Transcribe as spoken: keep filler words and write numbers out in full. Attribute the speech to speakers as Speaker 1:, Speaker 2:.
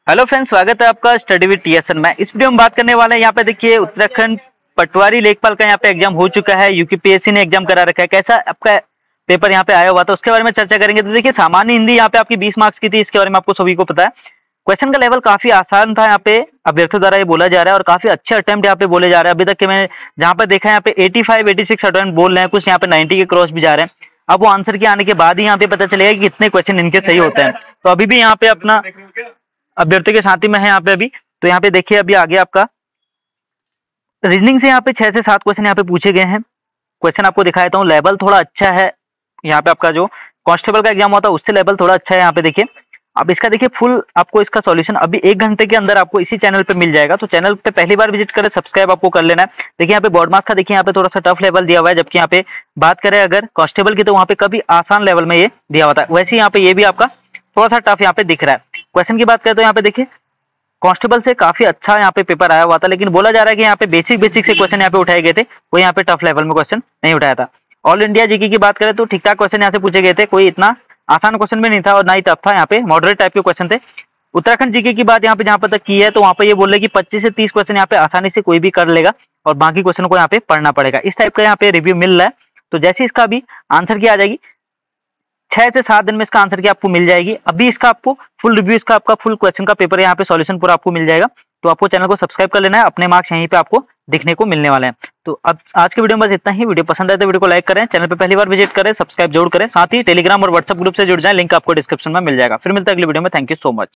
Speaker 1: Hello friends, स्वागत है आपका स्टडी विद टीएसएन में। इस वीडियो में बात करने वाले हैं। यहाँ पे देखिए उत्तराखंड पटवारी लेखपाल का यहाँ पे एग्जाम हो चुका है। यूपीपीएससी ने एग्जाम करा रखा है। कैसा आपका पेपर यहाँ पे आया हुआ था उसके बारे में चर्चा करेंगे। तो देखिए सामान्य हिंदी यहाँ पे आपकी बीस मार्क्स की थी, इसके बारे में आपको सभी को पता है। क्वेश्चन का लेवल काफी आसान था यहाँ पे अभ्यर्थियों द्वारा ये बोला जा रहा है और काफी अच्छे अटेम्प्ट यहाँ पे बोले जा रहे हैं। अभी तक के मैं जहाँ पे देखा है यहाँ पे पचासी छियासी अटेम्प्ट बोल रहे हैं, कुछ यहाँ पे नब्बे के क्रॉस भी जा रहे हैं। अब वो आंसर के आने के बाद ही यहाँ पे पता चलेगा कि कितने क्वेश्चन इनके सही होते हैं। तो अभी भी यहाँ पे अपना अभ्यर्थियों के साथ ही में है यहाँ पे अभी। तो यहाँ पे देखिए अभी आगे आपका रीजनिंग से यहाँ पे छह से सात क्वेश्चन यहाँ पे पूछे गए हैं। क्वेश्चन आपको दिखा देता हूँ। लेवल थोड़ा अच्छा है यहाँ पे, आपका जो कांस्टेबल का एग्जाम होता है उससे लेवल थोड़ा अच्छा है यहाँ पे। देखिए अब इसका देखिए फुल आपको इसका सॉल्यूशन अभी एक घंटे के अंदर आपको इसी चैनल पे मिल जाएगा। तो चैनल पे पहली बार विजिट करें, सब्सक्राइब आपको कर लेना है। देखिए यहाँ पे बोर्ड मार्क्स का देखिए यहाँ पे थोड़ा सा टफ लेवल दिया हुआ है, जबकि यहाँ पे बात करें अगर कांस्टेबल की तो वहाँ पे कभी आसान लेवल में ये दिया हुआ था। वैसे यहाँ पे ये भी आपका थोड़ा सा टफ यहाँ पे दिख रहा है। क्वेश्चन की बात करें तो यहाँ पे देखिए कांस्टेबल से काफी अच्छा यहाँ पे पेपर आया हुआ था, लेकिन बोला जा रहा है कि यहाँ पे बेसिक बेसिक से क्वेश्चन यहाँ पे उठाए गए थे, कोई यहाँ पे टफ लेवल में क्वेश्चन नहीं उठाया था। ऑल इंडिया जीके की बात करें तो ठीक ठाक क्वेश्चन यहाँ से पूछे गए थे, कोई इतना आसान क्वेश्चन भी नहीं था और ना ही टफ था, यहाँ पे मॉडरेट टाइप के क्वेश्चन थे। उत्तराखंड जीके की बात यहाँ पे जहाँ पर तक की है तो वहाँ पे ये बोल रहे कि पच्चीस से तीस क्वेश्चन यहाँ पे आसानी से कोई भी कर लेगा और बाकी क्वेश्चन को यहाँ पे पढ़ना पड़ेगा। इस टाइप का यहाँ पे रिव्यू मिल रहा है। तो जैसे इसका भी आंसर की आ जाएगी, छह से सात दिन में इसका आंसर की आपको मिल जाएगी। अभी इसका आपको फुल रिव्यू, इसका आपका फुल क्वेश्चन का पेपर यहाँ पे सॉल्यूशन पूरा आपको मिल जाएगा। तो आपको चैनल को सब्सक्राइब कर लेना है, अपने मार्क्स यहीं पे आपको दिखने को मिलने वाले हैं। तो अब आज के वीडियो में बस इतना ही। वीडियो पसंद आए तो वीडियो को लाइक करें, चैनल पे पहली बार विजिट करें, सब्सक्राइब जरूर करें, साथ ही टेलीग्राम और व्हाट्सएप ग्रुप से जुड़ जाएं, लिंक आपको डिस्क्रिप्शन में मिल जाएगा। फिर मिलता है अगली वीडियो में। Thank you so much.